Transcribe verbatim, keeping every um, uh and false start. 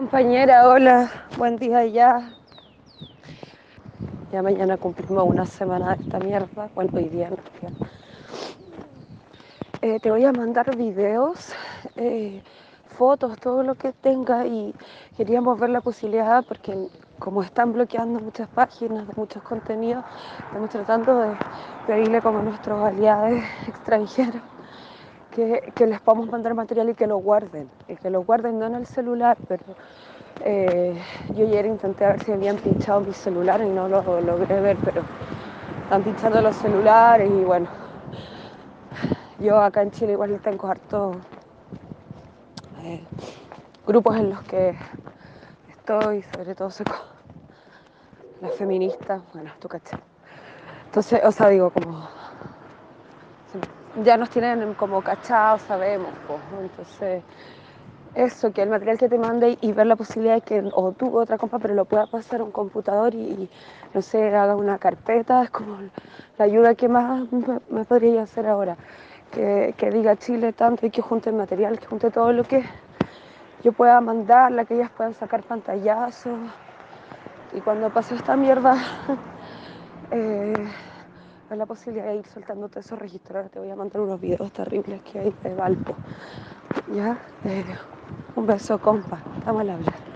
Compañera, hola, buen día ya. Ya mañana cumplimos una semana de esta mierda. Bueno, hoy día en realidad. Eh, te voy a mandar videos, eh, fotos, todo lo que tenga y queríamos ver la posibilidad porque como están bloqueando muchas páginas, muchos contenidos, estamos tratando de pedirle como a nuestros aliados extranjeros que, que les podamos mandar material y que lo guarden, y que lo guarden no en el celular, pero eh, yo ayer intenté ver si habían pinchado mi celular y no lo logré ver, pero están pinchando los celulares y bueno, yo acá en Chile igual tengo hartos eh, grupos en los que estoy, sobre todo soy las feministas, bueno, tú cachai. Entonces, o sea, digo, como ya nos tienen como cachados, sabemos, pues, ¿no? Entonces eso, que el material que te mande y ver la posibilidad de que o tú o otra compa, pero lo pueda pasar a un computador y, y, no sé, haga una carpeta, es como la ayuda que más me, me podría hacer ahora. Que, que diga Chile tanto y que junte el material, que junte todo lo que yo pueda mandarla, que ellas puedan sacar pantallazos. Y cuando pase esta mierda, eh, es la posibilidad de ir soltando todos esos registros. Te voy a mandar unos videos terribles que hay de Valpo. ¿Ya? Eh, un beso, compa. Estamos al hablar.